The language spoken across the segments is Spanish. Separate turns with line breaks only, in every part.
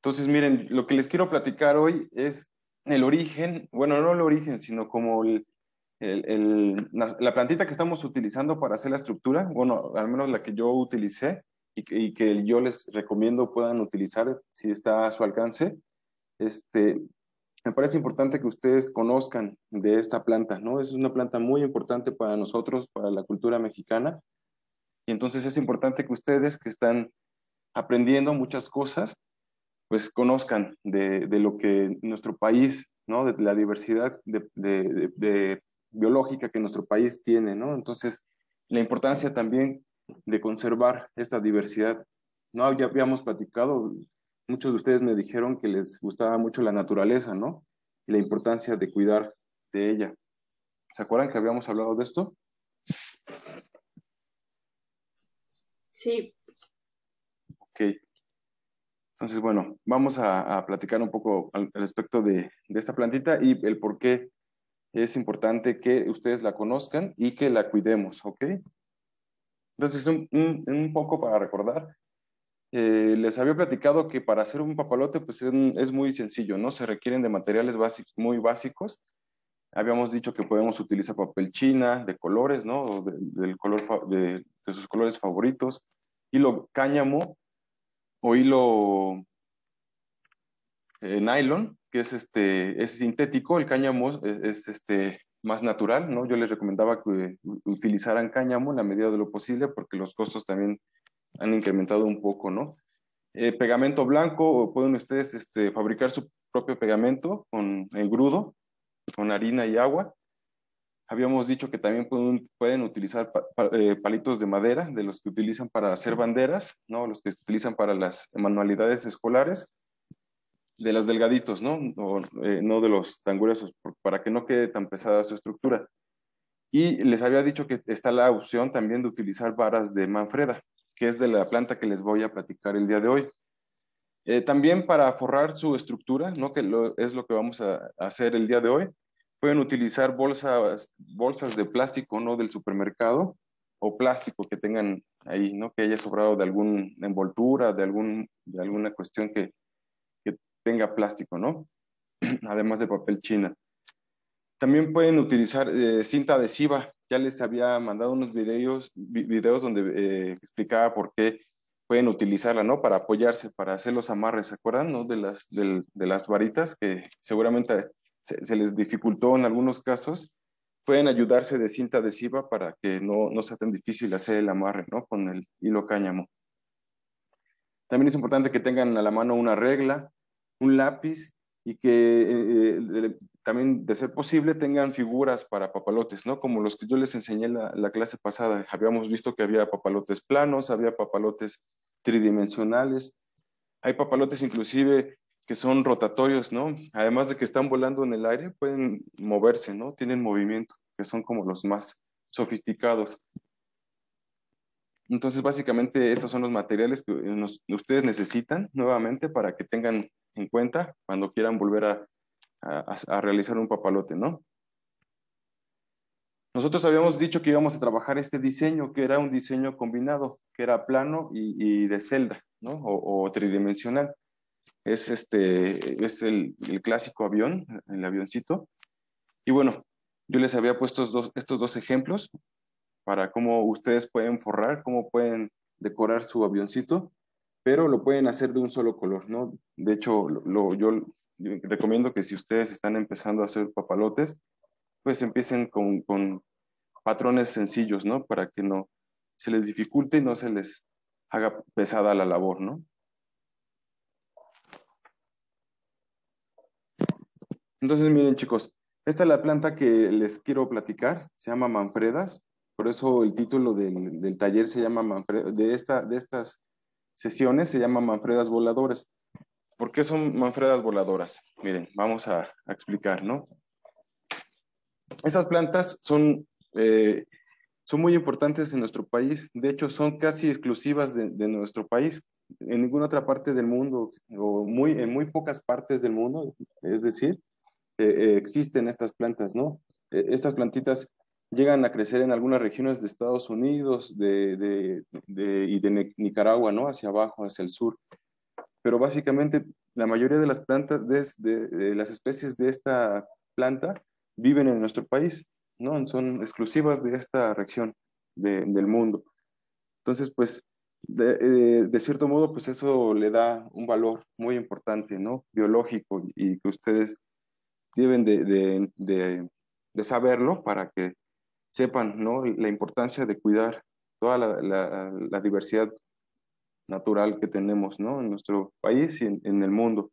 Entonces, miren, lo que les quiero platicar hoy es el origen, bueno, no el origen, sino como la plantita que estamos utilizando para hacer la estructura, bueno, al menos la que yo utilicé y que yo les recomiendo puedan utilizar si está a su alcance. Este, Me parece importante que ustedes conozcan de esta planta, ¿no? Es una planta muy importante para nosotros, para la cultura mexicana, y entonces es importante que ustedes que están aprendiendo muchas cosas, pues conozcan de lo que nuestro país, ¿no? De la diversidad de biológica que nuestro país tiene, ¿no? Entonces, la importancia también de conservar esta diversidad, ¿no? Ya habíamos platicado, muchos de ustedes me dijeron que les gustaba mucho la naturaleza, ¿no? Y la importancia de cuidar de ella. ¿Se acuerdan que habíamos hablado de esto?
Sí,
Ok. Entonces, bueno, vamos a platicar un poco al respecto de esta plantita y el por qué es importante que ustedes la conozcan y que la cuidemos, ¿ok? Entonces, un poco para recordar, les había platicado que para hacer un papalote, pues es muy sencillo, ¿no? Se requieren de materiales básicos, muy básicos. Habíamos dicho que podemos utilizar papel china de colores, ¿no? O del color de sus colores favoritos, hilo cáñamo o hilo nylon, que es sintético. El cáñamo es más natural, ¿no? Yo les recomendaba que utilizaran cáñamo en la medida de lo posible porque los costos también han incrementado un poco, ¿no? Pegamento blanco, o pueden ustedes fabricar su propio pegamento con engrudo, con harina y agua. Habíamos dicho que también pueden utilizar palitos de madera, de los que utilizan para hacer banderas, ¿no? Los que utilizan para las manualidades escolares, de las delgaditos, ¿no? No de los tan gruesos, para que no quede tan pesada su estructura. Y les había dicho que está la opción también de utilizar varas de Manfreda, que es de la planta que les voy a platicar el día de hoy. También para forrar su estructura, ¿no? Es lo que vamos a hacer el día de hoy. Pueden utilizar bolsas de plástico, ¿no? Del supermercado, o plástico que tengan ahí, ¿no? Que haya sobrado de alguna envoltura, de alguna cuestión que tenga plástico, ¿no? Además de papel china. También pueden utilizar cinta adhesiva. Ya les había mandado unos videos donde explicaba por qué pueden utilizarla, ¿no? Para apoyarse, para hacer los amarres, ¿se acuerdan, no? De las varitas que seguramente se les dificultó en algunos casos. Pueden ayudarse de cinta adhesiva para que no sea tan difícil hacer el amarre, ¿no? Con el hilo cáñamo. También es importante que tengan a la mano una regla, un lápiz y que también, de ser posible, tengan figuras para papalotes, ¿no? Como los que yo les enseñé en la clase pasada. Habíamos visto que había papalotes planos, había papalotes tridimensionales, hay papalotes inclusive que son rotatorios, ¿no? Además de que están volando en el aire, pueden moverse, ¿no? Tienen movimiento, que son como los más sofisticados. Entonces, básicamente, estos son los materiales que ustedes necesitan nuevamente para que tengan en cuenta cuando quieran volver a realizar un papalote, ¿no? Nosotros habíamos dicho que íbamos a trabajar este diseño, que era un diseño combinado, que era plano y de celda, ¿no? O tridimensional. Es el clásico avión, el avioncito. Y bueno, yo les había puesto estos dos ejemplos para cómo ustedes pueden forrar, cómo pueden decorar su avioncito, pero lo pueden hacer de un solo color, ¿no? De hecho, yo recomiendo que si ustedes están empezando a hacer papalotes, pues empiecen con patrones sencillos, ¿no? Para que no se les dificulte y no se les haga pesada la labor, ¿no? Entonces, miren, chicos, esta es la planta que les quiero platicar, se llama Manfredas, por eso el título del taller se llama Manfredas, de estas sesiones se llama Manfredas Voladoras. ¿Por qué son Manfredas voladoras? Miren, vamos a explicar, ¿no? Esas plantas son muy importantes en nuestro país, de hecho son casi exclusivas de nuestro país. En ninguna otra parte del mundo, en muy pocas partes del mundo, es decir, existen estas plantas, ¿no? Estas plantitas llegan a crecer en algunas regiones de Estados Unidos y de Nicaragua, ¿no? Hacia abajo, hacia el sur. pero básicamente la mayoría de las plantas, de las especies de esta planta viven en nuestro país, ¿no? Son exclusivas de esta región del mundo. Entonces, pues, de cierto modo, pues eso le da un valor muy importante, ¿no? Biológico, y que ustedes deben de saberlo para que sepan, ¿no? La importancia de cuidar toda la diversidad natural que tenemos, ¿no? En nuestro país y en el mundo.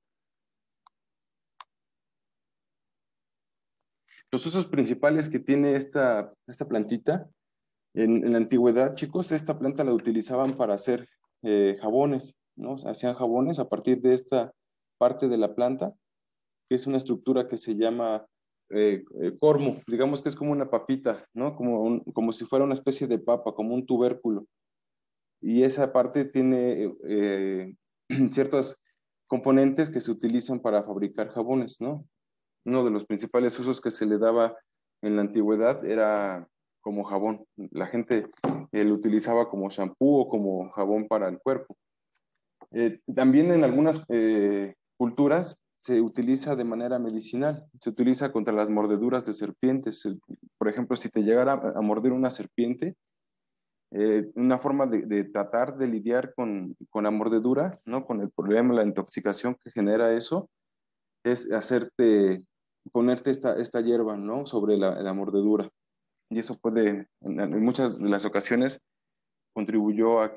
Los usos principales que tiene esta plantita, en la antigüedad, chicos, esta planta la utilizaban para hacer jabones, ¿no? O sea, hacían jabones a partir de esta parte de la planta, que es una estructura que se llama cormo, digamos que es como una papita, ¿no? Como si fuera una especie de papa, como un tubérculo. Y esa parte tiene ciertos componentes que se utilizan para fabricar jabones, ¿no? Uno de los principales usos que se le daba en la antigüedad era como jabón. La gente lo utilizaba como shampoo o como jabón para el cuerpo. También en algunas culturas se utiliza de manera medicinal, se utiliza contra las mordeduras de serpientes. Por ejemplo, si te llegara a morder una serpiente, una forma de tratar de lidiar con la mordedura, ¿no? Con el problema, la intoxicación que genera eso, es ponerte esta hierba, ¿no? Sobre la mordedura. Y eso puede, en muchas de las ocasiones, contribuyó a que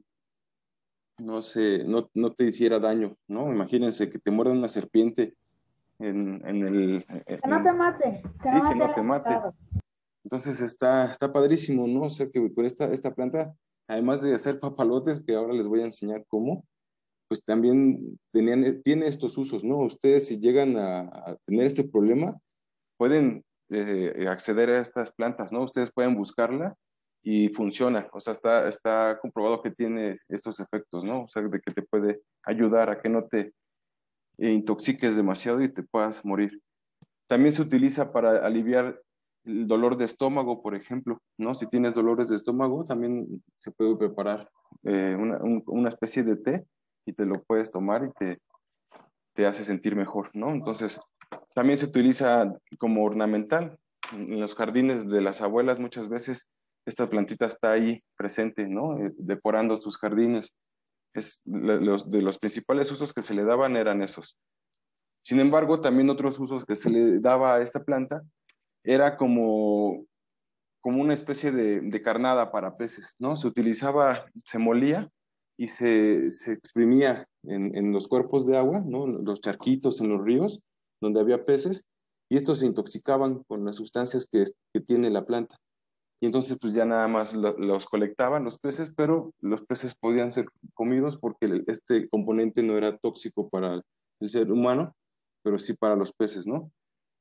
no te hiciera daño, ¿no? Imagínense que te muerda una serpiente en el...
Que no te mate, que
sí,
no
que
mate
no
el
te mate.
pescado.
Entonces está padrísimo, ¿no? O sea que con esta planta, además de hacer papalotes, que ahora les voy a enseñar cómo, pues también tiene estos usos, ¿no? Ustedes si llegan a tener este problema, pueden acceder a estas plantas, ¿no? Ustedes pueden buscarla y funciona, o sea, está comprobado que tiene estos efectos, ¿no? O sea, de que te puede ayudar a que no te intoxiques demasiado y te puedas morir. También se utiliza para aliviar el dolor de estómago, por ejemplo, ¿no? Si tienes dolores de estómago, también se puede preparar una especie de té y te lo puedes tomar y te hace sentir mejor, ¿no? Entonces, también se utiliza como ornamental. En los jardines de las abuelas muchas veces esta plantita está ahí presente, ¿no? Decorando sus jardines. De los principales usos que se le daban eran esos. Sin embargo, también otros usos que se le daba a esta planta era como una especie de carnada para peces, ¿no? Se utilizaba, se molía y se exprimía en los cuerpos de agua, ¿no? Los charquitos en los ríos donde había peces, y estos se intoxicaban con las sustancias que tiene la planta. Y entonces pues ya nada más los colectaban los peces, pero los peces podían ser comidos porque este componente no era tóxico para el ser humano, pero sí para los peces, ¿no?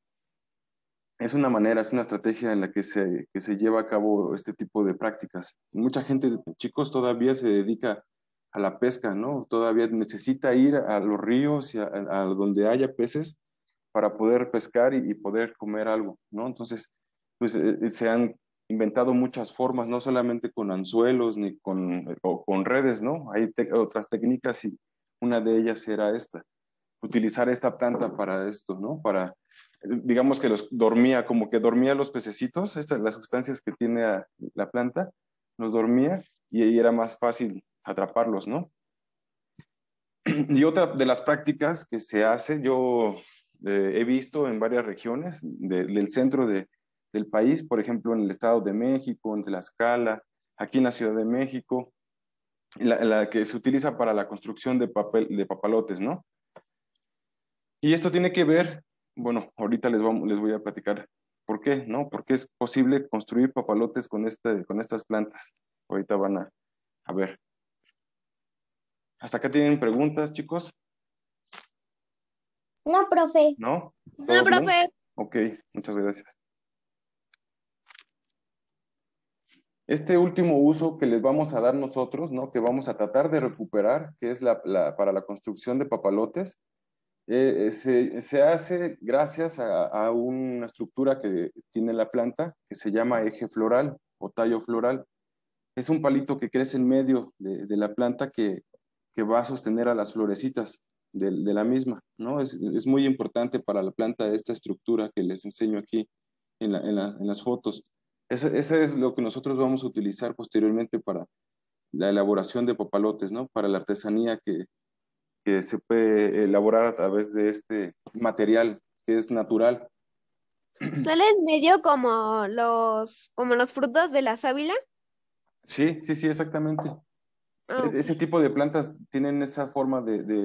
Es una manera, es una estrategia en la que se lleva a cabo este tipo de prácticas. Mucha gente, chicos, todavía se dedica a la pesca, ¿no? Todavía necesita ir a los ríos y a donde haya peces para poder pescar y poder comer algo, ¿no? Entonces, pues se han inventado muchas formas, no solamente con anzuelos ni o con redes, ¿no? Hay otras técnicas y una de ellas era esta, utilizar esta planta para esto, ¿no? Para, digamos que como que dormía los pececitos, las sustancias que tiene la planta, los dormía y ahí era más fácil atraparlos, ¿no? Y otra de las prácticas que se hace, yo he visto en varias regiones del centro del país, por ejemplo, en el Estado de México, en Tlaxcala, aquí en la Ciudad de México, la que se utiliza para la construcción de papalotes, ¿no? Y esto tiene que ver, bueno, ahorita les voy a platicar por qué, ¿no? Porque es posible construir papalotes con estas plantas. Ahorita van a ver. ¿Hasta acá tienen preguntas, chicos?
No, profe.
¿No?
No,
¿Todos bien?
profe.
Ok, muchas gracias. Este último uso que les vamos a dar nosotros, ¿no? Que vamos a tratar de recuperar, que es para la construcción de papalotes, se hace gracias a una estructura que tiene la planta que se llama eje floral o tallo floral. Es un palito que crece en medio de la planta que que va a sostener a las florecitas de la misma, ¿no? Es muy importante para la planta esta estructura que les enseño aquí en las fotos. Eso es lo que nosotros vamos a utilizar posteriormente para la elaboración de papalotes, ¿no? Para la artesanía que se puede elaborar a través de este material que es natural.
¿Salen medio como los frutos de la sábila?
Sí, sí, sí, exactamente.
Ah, ok.
Ese tipo de plantas tienen esa forma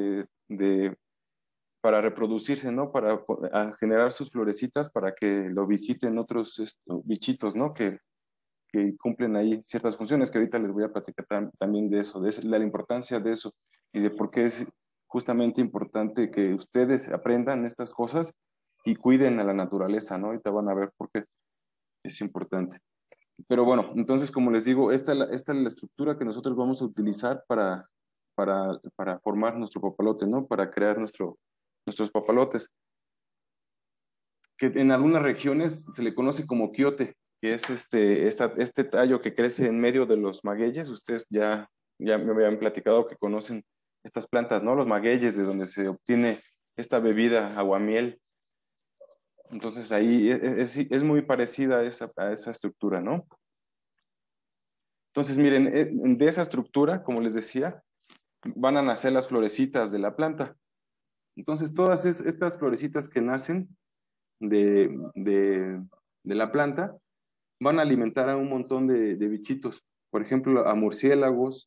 para reproducirse, ¿no? Para generar sus florecitas para que lo visiten otros bichitos, ¿no? Que cumplen ahí ciertas funciones, que ahorita les voy a platicar también de eso, de la importancia de eso y de por qué es justamente importante que ustedes aprendan estas cosas y cuiden a la naturaleza, ¿no? Ahorita van a ver por qué es importante. Pero bueno, entonces, como les digo, esta es la estructura que nosotros vamos a utilizar para formar nuestro papalote, ¿no? Para crear nuestros papalotes, que en algunas regiones se le conoce como quiote, que es este tallo que crece en medio de los magueyes. Ustedes ya me habían platicado que conocen estas plantas, ¿no? Los magueyes, de donde se obtiene esta bebida, aguamiel. Entonces ahí es muy parecida a esa estructura, ¿no? Entonces, miren, de esa estructura, como les decía, van a nacer las florecitas de la planta. Entonces, todas estas florecitas que nacen de la planta van a alimentar a un montón de bichitos. Por ejemplo, a murciélagos,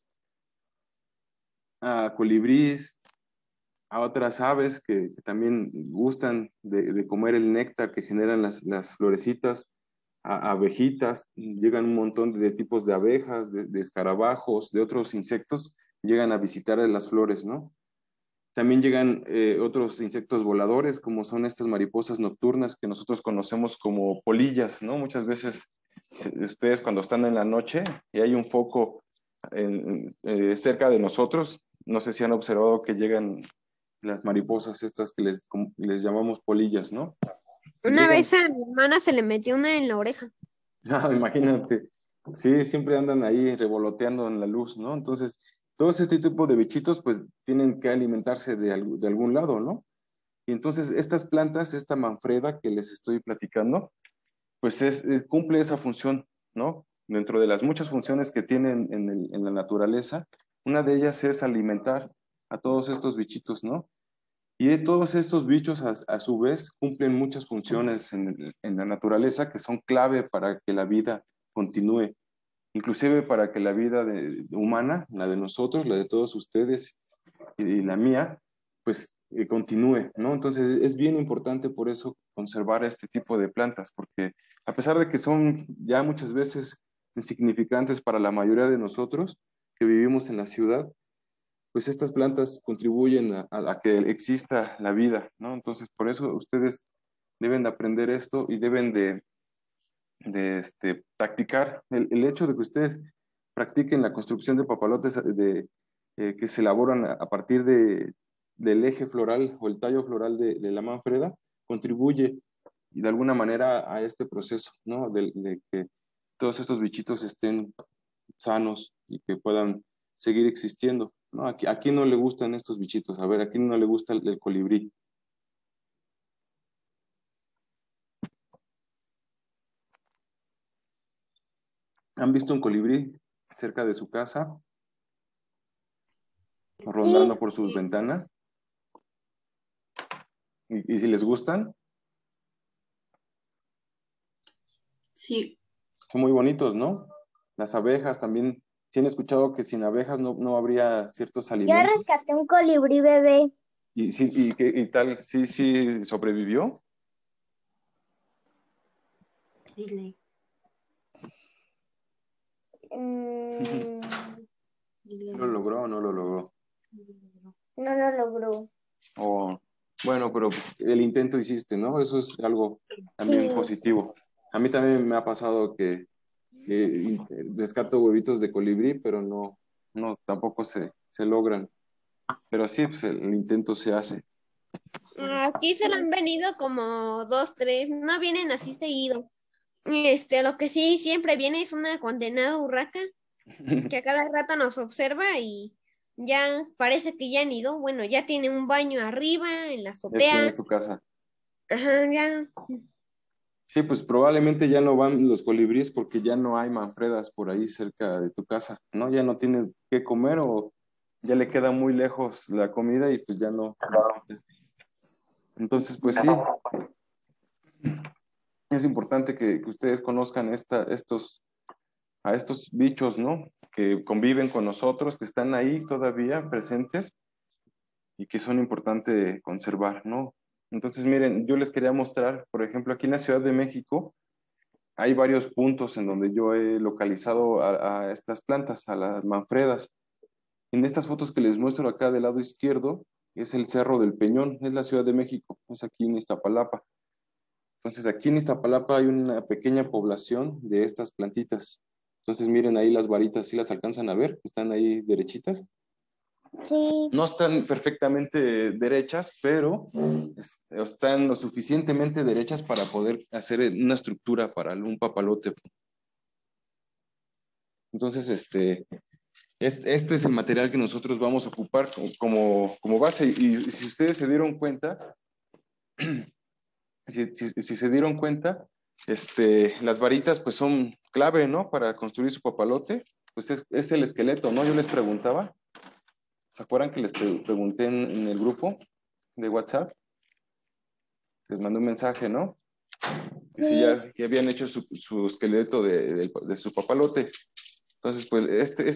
a colibríes, a otras aves que también gustan de comer el néctar que generan las florecitas, a abejitas, llegan un montón de tipos de abejas, de escarabajos, de otros insectos, llegan a visitar las flores, ¿no? También llegan otros insectos voladores, como son estas mariposas nocturnas que nosotros conocemos como polillas, ¿no? Muchas veces ustedes cuando están en la noche y hay un foco cerca de nosotros, no sé si han observado que llegan las mariposas estas que les llamamos polillas, ¿no?
Una
Llegan,
vez a mi hermana se le metió una en la oreja.
no, imagínate, sí, siempre andan ahí revoloteando en la luz, ¿no? Entonces, todos este tipo de bichitos pues tienen que alimentarse de algún lado, ¿no? Y entonces estas plantas, esta manfreda que les estoy platicando, pues cumple esa función, ¿no? Dentro de las muchas funciones que tienen en la naturaleza, una de ellas es alimentar a todos estos bichitos, ¿no? Y todos estos bichos a su vez cumplen muchas funciones en la naturaleza que son clave para que la vida continúe, inclusive para que la vida humana, la de nosotros, la de todos ustedes y la mía, pues continúe, ¿no? Entonces es bien importante por eso conservar este tipo de plantas, porque a pesar de que son ya muchas veces insignificantes para la mayoría de nosotros que vivimos en la ciudad, pues estas plantas contribuyen a que exista la vida, ¿no? Entonces por eso ustedes deben de aprender esto y deben de practicar el hecho de que ustedes practiquen la construcción de papalotes que se elaboran a partir del eje floral o el tallo floral de la manfreda, contribuye de alguna manera a este proceso, ¿no? De que todos estos bichitos estén sanos y que puedan seguir existiendo, ¿no? ¿A quién no le gustan estos bichitos? A ver, ¿a quién no le gusta el colibrí? ¿Han visto un colibrí cerca de su casa o rondando por sus
Sí.
ventanas? ¿Y si les gustan?
Sí.
Son muy bonitos, ¿no? Las abejas también. ¿Sí han escuchado que sin abejas no habría ciertos
Yo
alimentos?
rescaté un colibrí bebé.
¿Y tal? ¿Sí sobrevivió?
Dile.
Mm,
Dile.
¿Lo logró o no lo logró?
no lo logró.
O, bueno, pero pues, el intento hiciste, ¿no? Eso es algo también
Sí.
positivo. A mí también me ha pasado que rescato huevitos de colibrí, pero no tampoco se logran. Pero sí, pues el intento se hace.
Aquí se le han venido como dos, tres, no vienen así seguido. Lo que sí siempre viene es una condenada urraca que a cada rato nos observa y ya parece que ya anidó. Bueno, ya tiene un baño arriba, en la
Ya tiene
azotea.
su casa.
Ajá, ya.
Sí, pues probablemente ya no van los colibríes porque ya no hay manfredas por ahí cerca de tu casa, ¿no? Ya no tiene qué comer o ya le queda muy lejos la comida y pues ya no. Entonces, pues sí, es importante que ustedes conozcan a estos bichos, ¿no? Que conviven con nosotros, que están ahí todavía presentes y que son importantes conservar, ¿no? Entonces, miren, yo les quería mostrar, por ejemplo, aquí en la Ciudad de México, hay varios puntos en donde yo he localizado a estas plantas, a las manfredas. En estas fotos que les muestro acá del lado izquierdo, es el Cerro del Peñón, es la Ciudad de México, es aquí en Iztapalapa. Entonces, aquí en Iztapalapa hay una pequeña población de estas plantitas. Entonces, miren ahí las varitas, ¿sí las alcanzan a ver? Están ahí derechitas.
Sí.
No están perfectamente derechas, pero están lo suficientemente derechas para poder hacer una estructura para un papalote. Entonces, este es el material que nosotros vamos a ocupar como base. Y si ustedes se dieron cuenta, si se dieron cuenta, las varitas pues son clave, ¿no? Para construir su papalote. Pues es el esqueleto, ¿no? Yo les preguntaba, ¿se acuerdan que les pregunté en el grupo de WhatsApp? Les mandé un mensaje, ¿no? Que si
Sí.
ya habían hecho su esqueleto de su papalote. Entonces, pues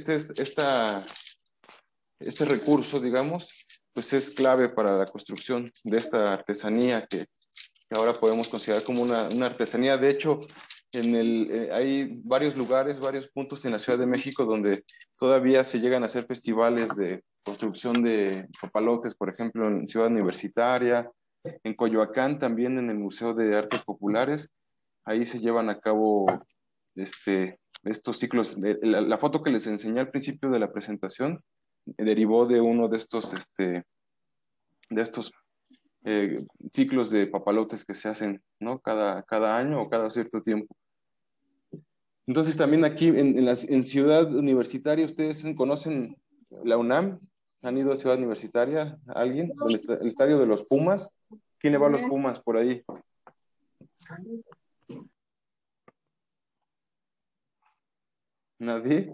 este recurso, digamos, pues es clave para la construcción de esta artesanía que ahora podemos considerar como una artesanía. De hecho, hay varios lugares, varios puntos en la Ciudad de México donde todavía se llegan a hacer festivales de construcción de papalotes, por ejemplo, en Ciudad Universitaria, en Coyoacán también, en el Museo de Artes Populares. Ahí se llevan a cabo estos ciclos. La foto que les enseñé al principio de la presentación derivó de uno de estos ciclos de papalotes que se hacen, ¿no? Cada año o cada cierto tiempo. Entonces también aquí en Ciudad Universitaria, ¿ustedes conocen la UNAM? ¿Han ido a Ciudad Universitaria? ¿Alguien? El estadio de los Pumas. ¿Quién le va a los Pumas por ahí? ¿Nadie?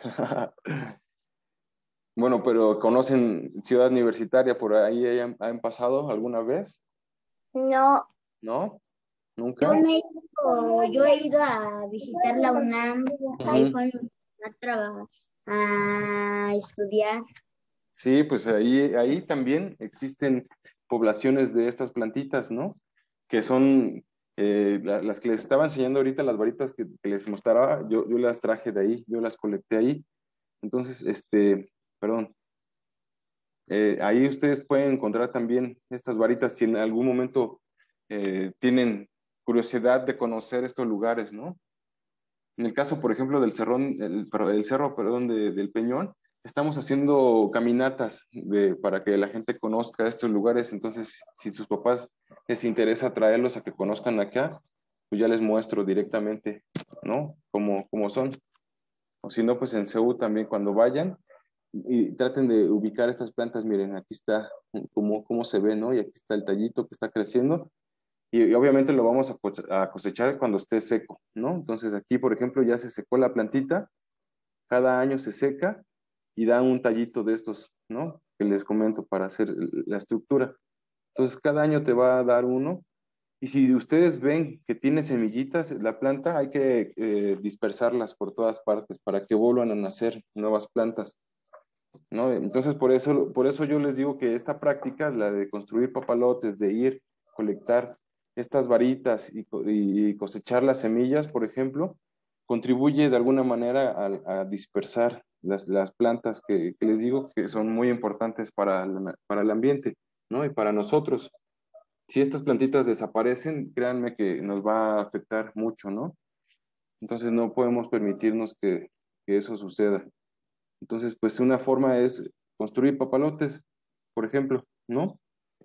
Bueno, pero ¿conocen Ciudad Universitaria? ¿Por ahí han pasado alguna vez?
No.
¿No?
Yo
¿Nunca?
me he yo he ido a visitar la UNAM. Ahí
Ujú.
fue a trabajar, a estudiar.
Sí, pues ahí también existen poblaciones de estas plantitas, ¿no? Que son las que les estaba enseñando ahorita, las varitas que les mostraba, yo las traje de ahí, yo las colecté ahí. Entonces, perdón, ahí ustedes pueden encontrar también estas varitas si en algún momento tienen curiosidad de conocer estos lugares, ¿no? En el caso, por ejemplo, del el cerro, perdón, del Peñón, estamos haciendo caminatas para que la gente conozca estos lugares. Entonces, si sus papás les interesa traerlos a que conozcan acá, pues ya les muestro directamente, ¿no? Cómo son. O si no, pues en Ceú también cuando vayan y traten de ubicar estas plantas. Miren, aquí está cómo se ve, ¿no? Y aquí está el tallito que está creciendo. Y obviamente lo vamos a cosechar cuando esté seco, ¿no? Entonces aquí, por ejemplo, ya se secó la plantita, cada año se seca y da un tallito de estos, ¿no? Que les comento para hacer la estructura. Entonces cada año te va a dar uno. Y si ustedes ven que tiene semillitas la planta, hay que dispersarlas por todas partes para que vuelvan a nacer nuevas plantas, ¿no? Entonces por eso yo les digo que esta práctica, la de construir papalotes, de ir, colectar estas varitas y cosechar las semillas, por ejemplo, contribuye de alguna manera a dispersar las plantas que les digo que son muy importantes para el ambiente, ¿no? Y para nosotros. Si estas plantitas desaparecen, créanme que nos va a afectar mucho, ¿no? Entonces no podemos permitirnos que eso suceda. Entonces, pues una forma es construir papalotes, por ejemplo, ¿no?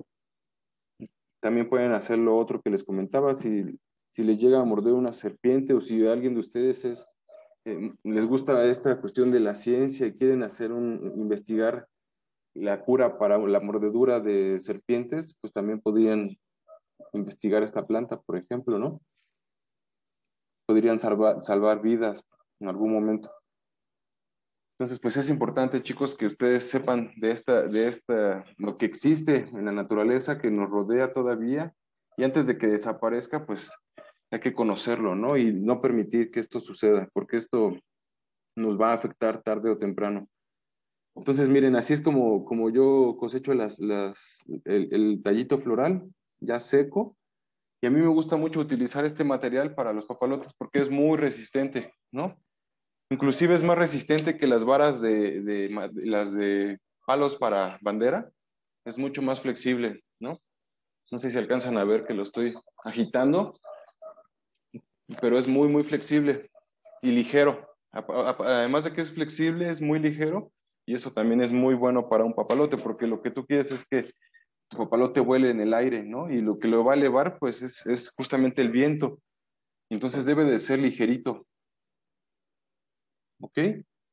También pueden hacer lo otro que les comentaba, si les llega a morder una serpiente o si alguien de ustedes es les gusta esta cuestión de la ciencia y quieren investigar la cura para la mordedura de serpientes, pues también podrían investigar esta planta, por ejemplo, ¿no? Podrían salvar vidas en algún momento. Entonces, pues es importante, chicos, que ustedes sepan lo que existe en la naturaleza, que nos rodea todavía, y antes de que desaparezca, pues hay que conocerlo, ¿no? Y no permitir que esto suceda, porque esto nos va a afectar tarde o temprano. Entonces, miren, así es como yo cosecho el tallito floral ya seco, y a mí me gusta mucho utilizar este material para los papalotes porque es muy resistente, ¿no? Inclusive es más resistente que las varas las de palos para bandera. Es mucho más flexible, ¿no? No sé si alcanzan a ver que lo estoy agitando, pero es muy, muy flexible y ligero. Además de que es flexible, es muy ligero y eso también es muy bueno para un papalote porque lo que tú quieres es que tu papalote vuele en el aire, ¿no? Y lo que lo va a elevar, pues es justamente el viento. Entonces debe de ser ligerito. ¿Ok?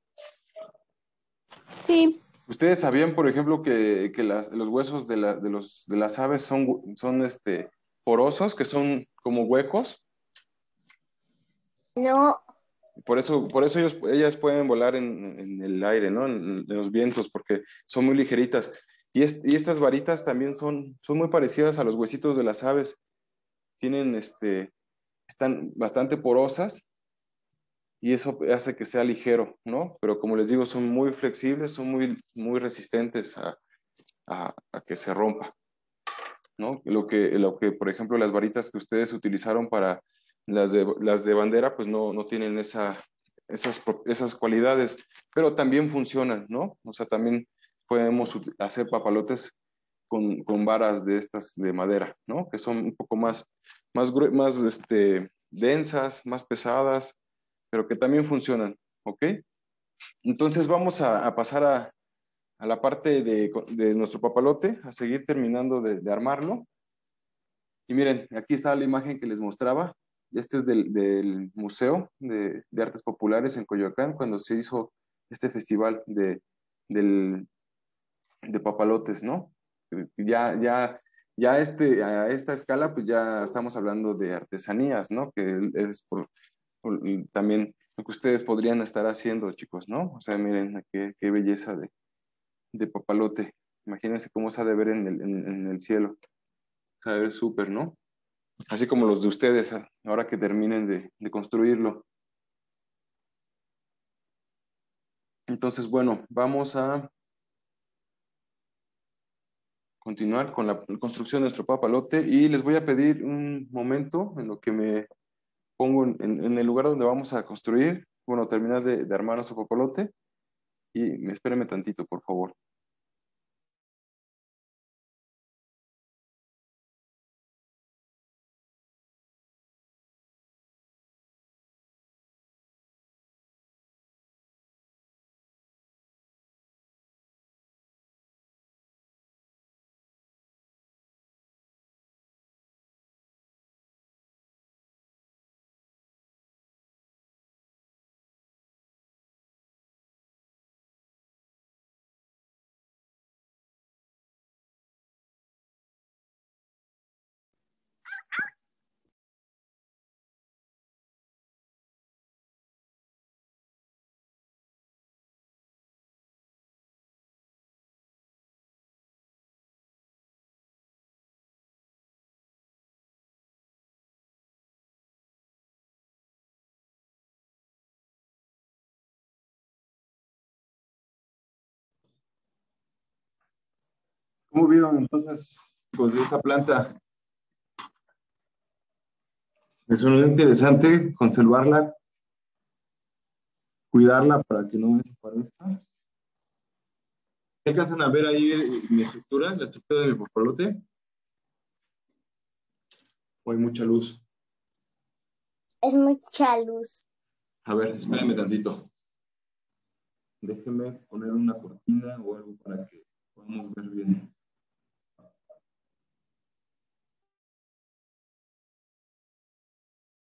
Sí.
¿Ustedes sabían, por ejemplo, que los huesos de las aves son porosos, que son como huecos?
No,
Por eso ellas pueden volar en el aire, ¿no? En los vientos, porque son muy ligeritas. Y estas varitas también son muy parecidas a los huesitos de las aves. Están bastante porosas y eso hace que sea ligero, ¿no? Pero como les digo, son muy flexibles, son muy, muy resistentes a que se rompa, ¿no? Lo que, por ejemplo, las varitas que ustedes utilizaron para las de bandera, pues no tienen esas cualidades, pero también funcionan, ¿no? O sea, también podemos hacer papalotes con varas de estas de madera, ¿no? Que son un poco más densas, más pesadas, pero que también funcionan, ¿ok? Entonces vamos a pasar a la parte de nuestro papalote, a seguir terminando de armarlo. Y miren, aquí está la imagen que les mostraba. Este es del Museo de Artes Populares en Coyoacán, cuando se hizo este festival de papalotes, ¿no? A esta escala, pues ya estamos hablando de artesanías, ¿no? Que es también lo que ustedes podrían estar haciendo, chicos, ¿no? O sea, miren qué belleza de papalote. Imagínense cómo se ha de ver en el cielo. Se ha de ver súper, ¿no? Así como los de ustedes, ahora que terminen de construirlo. Entonces, bueno, vamos a continuar con la construcción de nuestro papalote y les voy a pedir un momento en lo que me pongo en el lugar donde vamos a construir, bueno, terminar de armar nuestro papalote y espérenme tantito, por favor. ¿Cómo vieron entonces, pues, de esta planta? Es muy interesante conservarla, cuidarla para que no desaparezca. ¿Qué alcanzan a ver ahí mi estructura, la estructura de mi papalote? ¿O hay mucha luz?
es mucha luz.
A ver, espérenme tantito. Déjenme poner una cortina o algo para que podamos ver bien.